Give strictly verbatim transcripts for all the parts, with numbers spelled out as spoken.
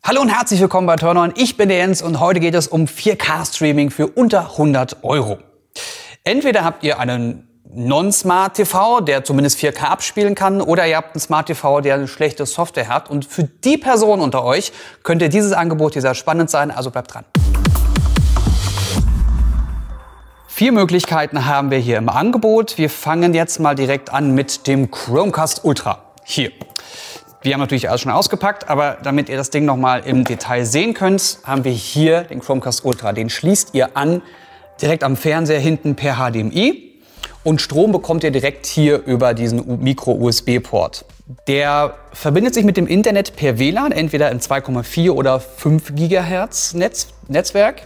Hallo und herzlich willkommen bei Turn-On. Ich bin der Jens und heute geht es um vier K Streaming für unter hundert Euro. Entweder habt ihr einen Non-Smart T V, der zumindest vier K abspielen kann, oder ihr habt einen Smart T V, der eine schlechte Software hat. Und für die Person unter euch könnte dieses Angebot hier sehr spannend sein, also bleibt dran. Vier Möglichkeiten haben wir hier im Angebot. Wir fangen jetzt mal direkt an mit dem Chromecast Ultra. Hier. Wir haben natürlich alles schon ausgepackt, aber damit ihr das Ding noch mal im Detail sehen könnt, haben wir hier den Chromecast Ultra. Den schließt ihr an direkt am Fernseher hinten per H D M I und Strom bekommt ihr direkt hier über diesen Micro-U S B-Port. Der verbindet sich mit dem Internet per W L A N, entweder im zwei Komma vier oder fünf Gigahertz Netz, Netzwerk.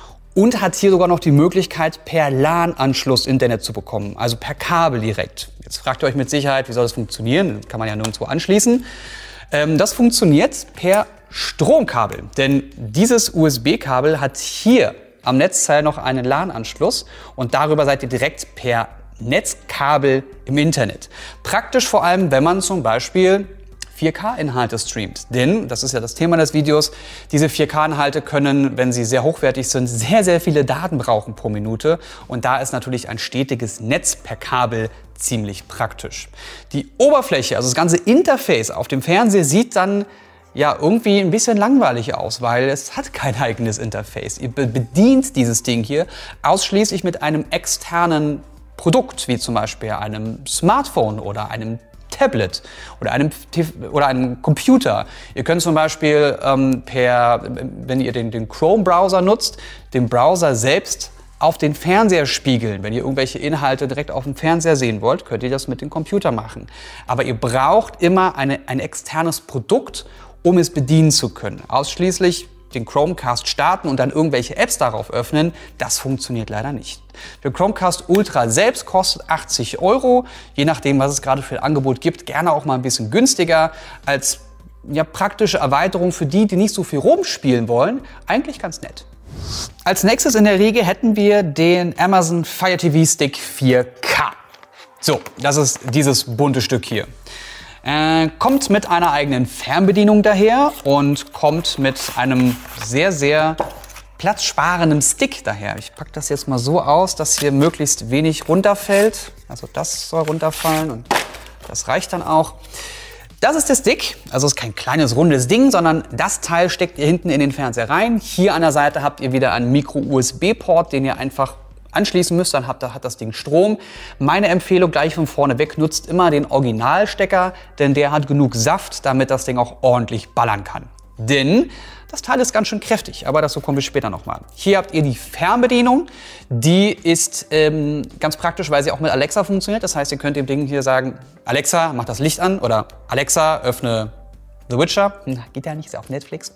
Und hat hier sogar noch die Möglichkeit, per LAN-Anschluss Internet zu bekommen, also per Kabel direkt. Jetzt fragt ihr euch mit Sicherheit, wie soll das funktionieren? Das kann man ja nirgendwo anschließen. Ähm, das funktioniert per Stromkabel, denn dieses U S B-Kabel hat hier am Netzteil noch einen LAN-Anschluss und darüber seid ihr direkt per Netzkabel im Internet. Praktisch vor allem, wenn man zum Beispiel vier K-Inhalte streamt. Denn, das ist ja das Thema des Videos, diese vier K-Inhalte können, wenn sie sehr hochwertig sind, sehr, sehr viele Daten brauchen pro Minute. Und da ist natürlich ein stetiges Netz per Kabel ziemlich praktisch. Die Oberfläche, also das ganze Interface auf dem Fernseher sieht dann ja irgendwie ein bisschen langweilig aus, weil es hat kein eigenes Interface. Ihr bedient dieses Ding hier ausschließlich mit einem externen Produkt, wie zum Beispiel einem Smartphone oder einem Tablet oder einem, oder einem Computer. Ihr könnt zum Beispiel ähm, per, wenn ihr den, den Chrome-Browser nutzt, den Browser selbst auf den Fernseher spiegeln. Wenn ihr irgendwelche Inhalte direkt auf dem Fernseher sehen wollt, könnt ihr das mit dem Computer machen. Aber ihr braucht immer eine, ein externes Produkt, um es bedienen zu können. Ausschließlich den Chromecast starten und dann irgendwelche Apps darauf öffnen, das funktioniert leider nicht. Der Chromecast Ultra selbst kostet achtzig Euro, je nachdem, was es gerade für ein Angebot gibt, gerne auch mal ein bisschen günstiger, als ja, praktische Erweiterung für die, die nicht so viel rumspielen wollen, eigentlich ganz nett. Als nächstes in der Riege hätten wir den Amazon Fire T V Stick vier K. So, das ist dieses bunte Stück hier. Äh, kommt mit einer eigenen Fernbedienung daher und kommt mit einem sehr, sehr platzsparenden Stick daher. Ich packe das jetzt mal so aus, dass hier möglichst wenig runterfällt. Also das soll runterfallen und das reicht dann auch. Das ist der Stick, also es ist kein kleines rundes Ding, sondern das Teil steckt ihr hinten in den Fernseher rein. Hier an der Seite habt ihr wieder einen Micro-U S B-Port, den ihr einfach anschließen müsst, dann hat, hat das Ding Strom. Meine Empfehlung gleich von vorne weg, nutzt immer den Originalstecker, denn der hat genug Saft, damit das Ding auch ordentlich ballern kann. Denn das Teil ist ganz schön kräftig, aber dazu kommen wir später nochmal. Hier habt ihr die Fernbedienung, die ist ähm, ganz praktisch, weil sie auch mit Alexa funktioniert. Das heißt, ihr könnt dem Ding hier sagen, Alexa, mach das Licht an oder Alexa, öffne The Witcher. Hm, geht ja nicht, ist ja auf Netflix.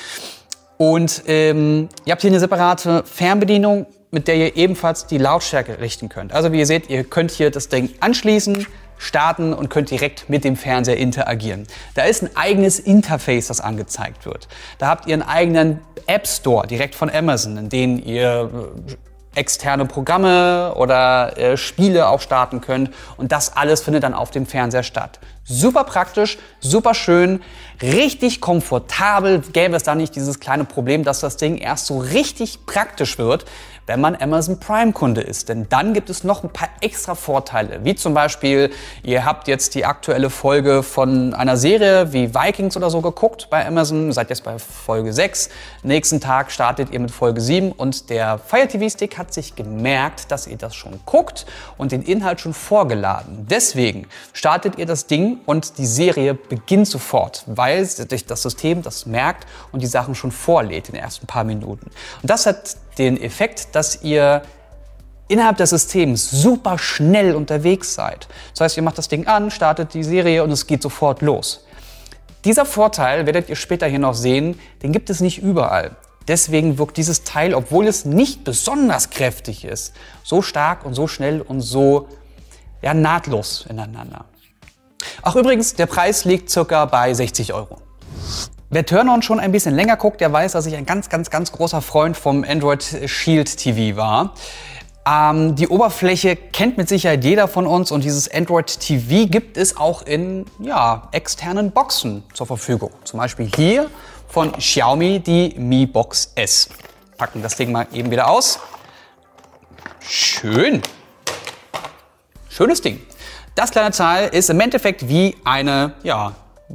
Und ähm, ihr habt hier eine separate Fernbedienung, mit der ihr ebenfalls die Lautstärke richten könnt. Also wie ihr seht, ihr könnt hier das Ding anschließen, starten und könnt direkt mit dem Fernseher interagieren. Da ist ein eigenes Interface, das angezeigt wird. Da habt ihr einen eigenen App Store direkt von Amazon, in dem ihr externe Programme oder äh, Spiele auch starten könnt. Und das alles findet dann auf dem Fernseher statt. Super praktisch, super schön, richtig komfortabel. Gäbe es da nicht dieses kleine Problem, dass das Ding erst so richtig praktisch wird, wenn man Amazon Prime Kunde ist. Denn dann gibt es noch ein paar extra Vorteile, wie zum Beispiel, ihr habt jetzt die aktuelle Folge von einer Serie wie Vikings oder so geguckt bei Amazon, seid jetzt bei Folge sechs. Nächsten Tag startet ihr mit Folge sieben und der Fire T V Stick hat sich gemerkt, dass ihr das schon guckt und den Inhalt schon vorgeladen. Deswegen startet ihr das Ding und die Serie beginnt sofort, weil das System das merkt und die Sachen schon vorlädt in den ersten paar Minuten. Und das hat den Effekt, dass ihr innerhalb des Systems super schnell unterwegs seid. Das heißt, ihr macht das Ding an, startet die Serie und es geht sofort los. Dieser Vorteil, werdet ihr später hier noch sehen, den gibt es nicht überall. Deswegen wirkt dieses Teil, obwohl es nicht besonders kräftig ist, so stark und so schnell und so ja, nahtlos ineinander. Ach übrigens, der Preis liegt circa bei sechzig Euro. Wer Turn-On schon ein bisschen länger guckt, der weiß, dass ich ein ganz, ganz, ganz großer Freund vom Android Shield T V war. Ähm, die Oberfläche kennt mit Sicherheit jeder von uns und dieses Android T V gibt es auch in ja, externen Boxen zur Verfügung. Zum Beispiel hier von Xiaomi, die Mi Box S. Packen das Ding mal eben wieder aus. Schön. Schönes Ding. Das kleine Teil ist im Endeffekt wie eine, ja,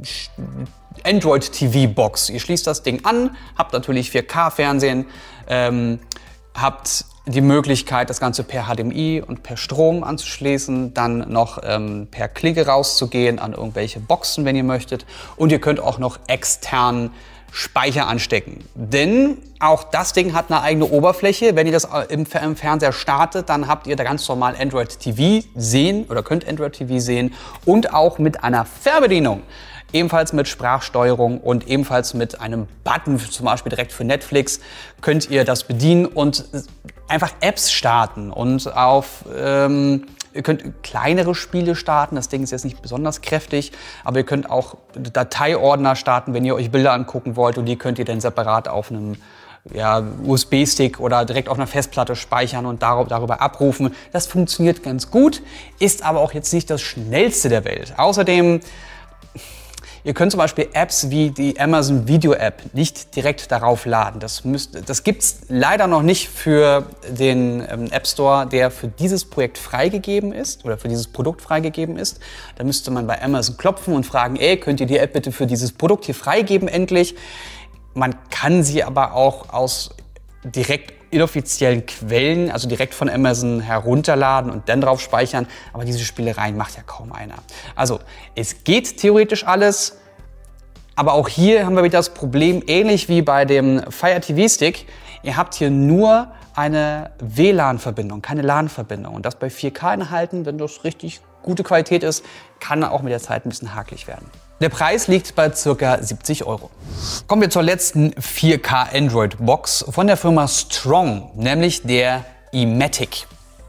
Android-T V-Box. Ihr schließt das Ding an, habt natürlich vier K-Fernsehen, ähm, habt die Möglichkeit, das Ganze per H D M I und per Strom anzuschließen, dann noch ähm, per Klinke rauszugehen an irgendwelche Boxen, wenn ihr möchtet. Und ihr könnt auch noch extern Speicher anstecken. Denn auch das Ding hat eine eigene Oberfläche. Wenn ihr das im, im Fernseher startet, dann habt ihr da ganz normal Android T V sehen oder könnt Android T V sehen und auch mit einer Fernbedienung. Ebenfalls mit Sprachsteuerung und ebenfalls mit einem Button, zum Beispiel direkt für Netflix, könnt ihr das bedienen und einfach Apps starten. Und auf, ähm, ihr könnt kleinere Spiele starten, das Ding ist jetzt nicht besonders kräftig, aber ihr könnt auch Dateiordner starten, wenn ihr euch Bilder angucken wollt, und die könnt ihr dann separat auf einem ja, U S B-Stick oder direkt auf einer Festplatte speichern und darüber, darüber abrufen. Das funktioniert ganz gut, ist aber auch jetzt nicht das schnellste der Welt. Außerdem, ihr könnt zum Beispiel Apps wie die Amazon Video App nicht direkt darauf laden. Das, müsst, das gibt es leider noch nicht für den ähm, App Store, der für dieses Projekt freigegeben ist oder für dieses Produkt freigegeben ist. Da müsste man bei Amazon klopfen und fragen, ey, könnt ihr die App bitte für dieses Produkt hier freigeben endlich? Man kann sie aber auch aus direkt inoffiziellen Quellen, also direkt von Amazon herunterladen und dann drauf speichern. Aber diese Spielereien macht ja kaum einer. Also es geht theoretisch alles, aber auch hier haben wir wieder das Problem, ähnlich wie bei dem Fire T V Stick. Ihr habt hier nur eine W LAN-Verbindung, keine LAN-Verbindung. Und das bei vier K Inhalten, wenn das richtig gute Qualität ist, kann auch mit der Zeit ein bisschen hakelig werden. Der Preis liegt bei ca. siebzig Euro. Kommen wir zur letzten vier K Android Box von der Firma Strong, nämlich der iMatic.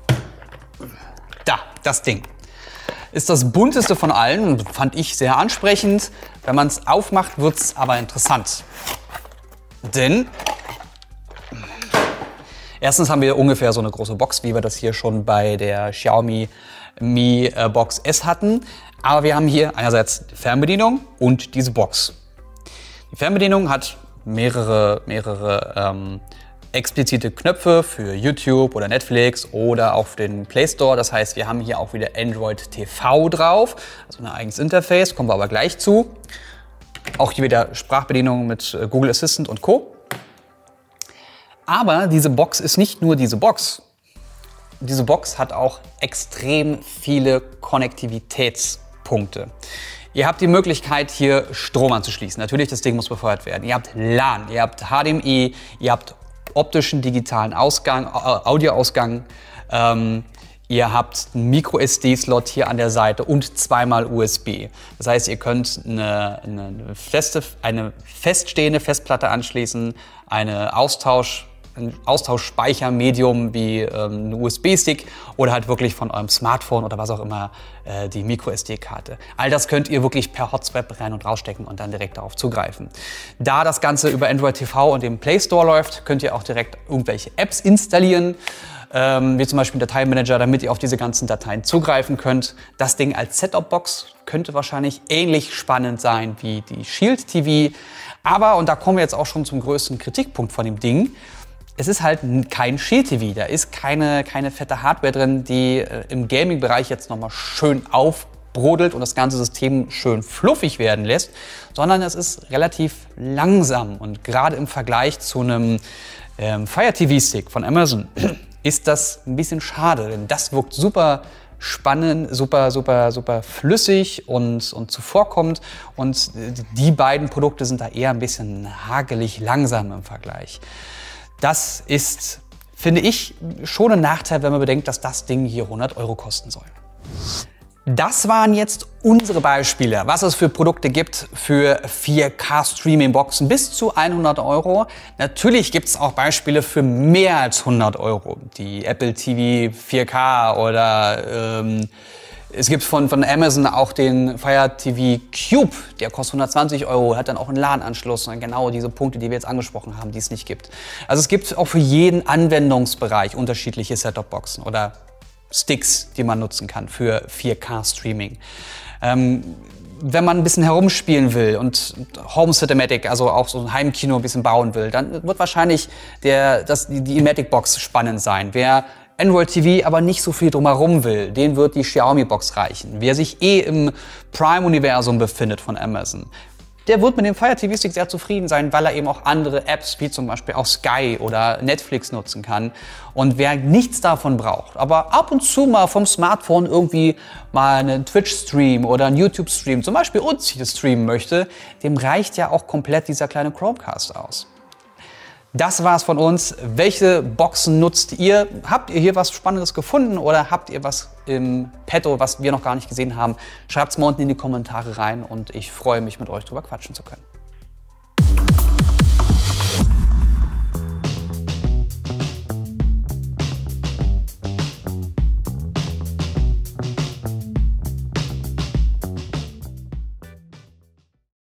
Da, das Ding. Ist das bunteste von allen und fand ich sehr ansprechend. Wenn man es aufmacht, wird es aber interessant. Denn erstens haben wir ungefähr so eine große Box, wie wir das hier schon bei der Xiaomi Mi Box S hatten. Aber wir haben hier einerseits die Fernbedienung und diese Box. Die Fernbedienung hat mehrere, mehrere ähm, explizite Knöpfe für YouTube oder Netflix oder auch für den Play Store. Das heißt, wir haben hier auch wieder Android T V drauf, also ein eigenes Interface, kommen wir aber gleich zu. Auch hier wieder Sprachbedienung mit Google Assistant und Co. Aber diese Box ist nicht nur diese Box. Diese Box hat auch extrem viele Konnektivitätspunkte. Ihr habt die Möglichkeit, hier Strom anzuschließen. Natürlich, das Ding muss befeuert werden. Ihr habt LAN, ihr habt H D M I, ihr habt optischen digitalen Ausgang, Audioausgang. Ähm, ihr habt einen Micro S D-Slot hier an der Seite und zweimal U S B. Das heißt, ihr könnt eine, eine, feste, eine feststehende Festplatte anschließen, eine Austausch ein Austauschspeichermedium wie ähm, ein U S B-Stick oder halt wirklich von eurem Smartphone oder was auch immer äh, die Micro S D-Karte. All das könnt ihr wirklich per Hotspot rein und rausstecken und dann direkt darauf zugreifen. Da das Ganze über Android T V und dem Play Store läuft, könnt ihr auch direkt irgendwelche Apps installieren, ähm, wie zum Beispiel einen Dateimanager, damit ihr auf diese ganzen Dateien zugreifen könnt. Das Ding als Set-Top-Box könnte wahrscheinlich ähnlich spannend sein wie die Shield T V. Aber, und da kommen wir jetzt auch schon zum größten Kritikpunkt von dem Ding, es ist halt kein Shield T V, da ist keine, keine fette Hardware drin, die äh, im Gaming-Bereich jetzt nochmal schön aufbrodelt und das ganze System schön fluffig werden lässt, sondern es ist relativ langsam. Und gerade im Vergleich zu einem ähm, Fire T V-Stick von Amazon ist das ein bisschen schade, denn das wirkt super spannend, super, super, super flüssig und, und zuvorkommend. Und die beiden Produkte sind da eher ein bisschen hagelig langsam im Vergleich. Das ist, finde ich, schon ein Nachteil, wenn man bedenkt, dass das Ding hier hundert Euro kosten soll. Das waren jetzt unsere Beispiele, was es für Produkte gibt für vier K Streaming-Boxen bis zu hundert Euro. Natürlich gibt es auch Beispiele für mehr als hundert Euro. Die Apple T V vier K oder ähm, es gibt von, von Amazon auch den Fire T V Cube, der kostet hundertzwanzig Euro, hat dann auch einen LAN-Anschluss und genau diese Punkte, die wir jetzt angesprochen haben, die es nicht gibt. Also es gibt auch für jeden Anwendungsbereich unterschiedliche Set-Top-Boxen oder Sticks, die man nutzen kann für vier K Streaming. Ähm, wenn man ein bisschen herumspielen will und Home Cinematic, also auch so ein Heimkino ein bisschen bauen will, dann wird wahrscheinlich der, das, die, die Imatic Box spannend sein. Wer Android T V aber nicht so viel drumherum will, den wird die Xiaomi Box reichen. Wer sich eh im Prime-Universum befindet von Amazon, der wird mit dem Fire T V-Stick sehr zufrieden sein, weil er eben auch andere Apps wie zum Beispiel auch Sky oder Netflix nutzen kann. Und wer nichts davon braucht, aber ab und zu mal vom Smartphone irgendwie mal einen Twitch-Stream oder einen YouTube-Stream, zum Beispiel uns hier streamen möchte, dem reicht ja auch komplett dieser kleine Chromecast aus. Das war's von uns. Welche Boxen nutzt ihr? Habt ihr hier was Spannendes gefunden oder habt ihr was im Petto, was wir noch gar nicht gesehen haben? Schreibt's mal unten in die Kommentare rein und ich freue mich, mit euch drüber quatschen zu können.